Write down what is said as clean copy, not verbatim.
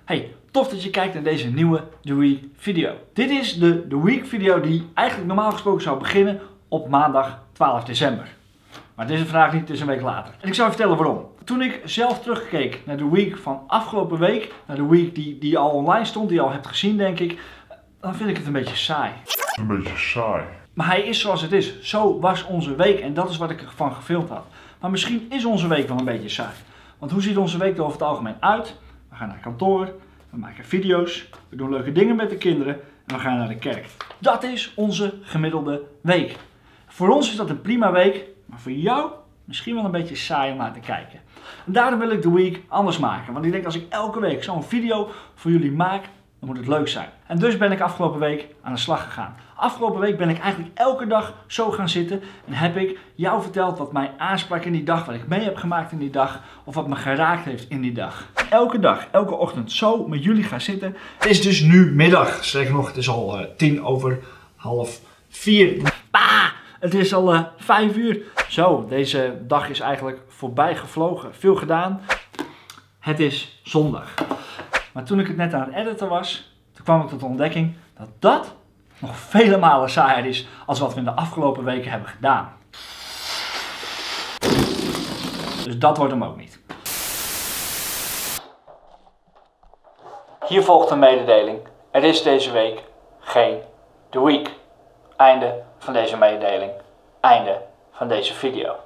Hey, tof dat je kijkt naar deze nieuwe The Week video. Dit is de The Week video die eigenlijk normaal gesproken zou beginnen op maandag 12 december. Maar het is vandaag niet, het is een week later. En ik zal je vertellen waarom. Toen ik zelf terugkeek naar de week van afgelopen week, naar de week die al online stond, die je al hebt gezien denk ik, dan vind ik het een beetje saai. Een beetje saai. Maar hij is zoals het is. Zo was onze week en dat is wat ik ervan gefilmd had. Maar misschien is onze week wel een beetje saai. Want hoe ziet onze week er over het algemeen uit? We gaan naar kantoor, we maken video's, we doen leuke dingen met de kinderen en we gaan naar de kerk. Dat is onze gemiddelde week. Voor ons is dat een prima week, maar voor jou misschien wel een beetje saai om naar te kijken. En daarom wil ik de week anders maken. Want ik denk als ik elke week zo'n video voor jullie maak, dan moet het leuk zijn. En dus ben ik afgelopen week aan de slag gegaan. Afgelopen week ben ik eigenlijk elke dag zo gaan zitten en heb ik jou verteld wat mij aansprak in die dag, wat ik mee heb gemaakt in die dag of wat me geraakt heeft in die dag. Elke dag, elke ochtend zo met jullie gaan zitten. Het is dus nu middag. Zeg nog, het is al 4:10. Het is al 5 uur. Zo, deze dag is eigenlijk voorbij gevlogen. Veel gedaan. Het is zondag. Maar toen ik het net aan het editen was, toen kwam ik tot de ontdekking dat dat nog vele malen saaier is als wat we in de afgelopen weken hebben gedaan. Dus dat wordt hem ook niet. Hier volgt een mededeling. Er is deze week geen The Week. Einde van deze mededeling. Einde van deze video.